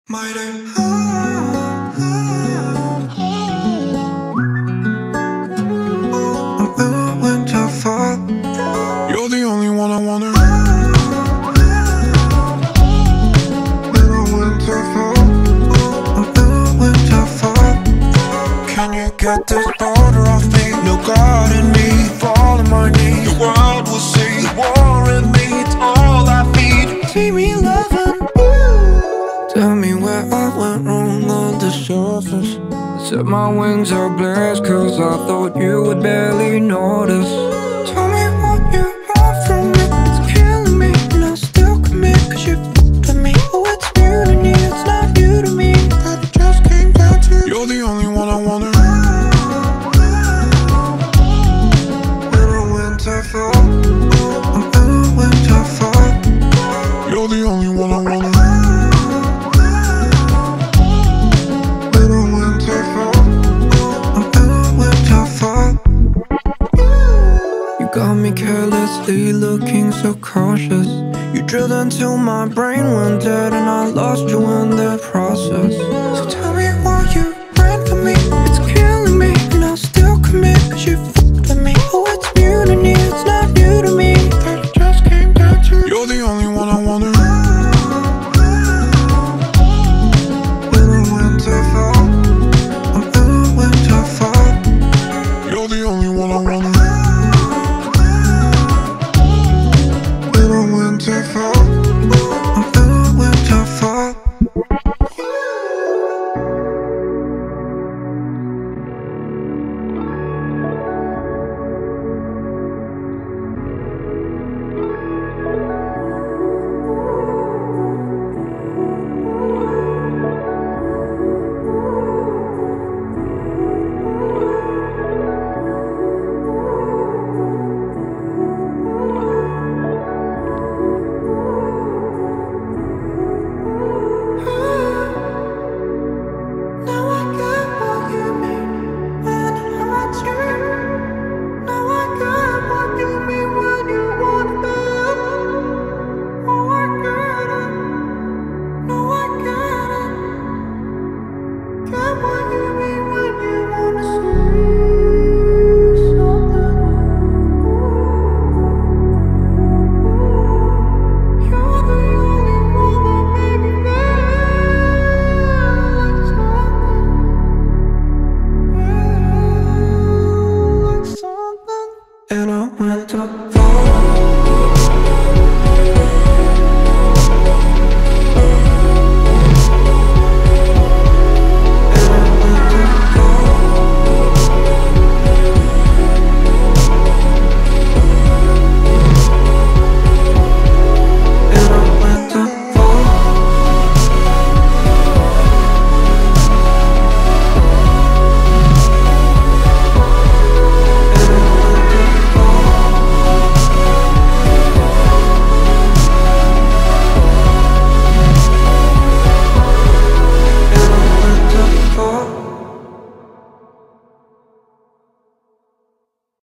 My day. I'm in a winterfall. You're the only one I wanna. In a winterfall. I'm in a winterfall. Can you get this border off me? No God in me, fall on my knees. The world will see the war in me. It's all I feed. See me loving you. Tell me where I went wrong on the surface. Set my wings ablaze, cause I thought you would barely notice. Tell me what you want from me. It's killing me, and I still commit, cause you f***ed with me. Oh, it's mutiny, it's not you to me. That it just came down to you're the only one I wanna. In a winterfall. I'm in a winterfall. You're the only one I wanna. Got me carelessly looking so cautious. You drilled into my brain, went dead, and I lost you in the process.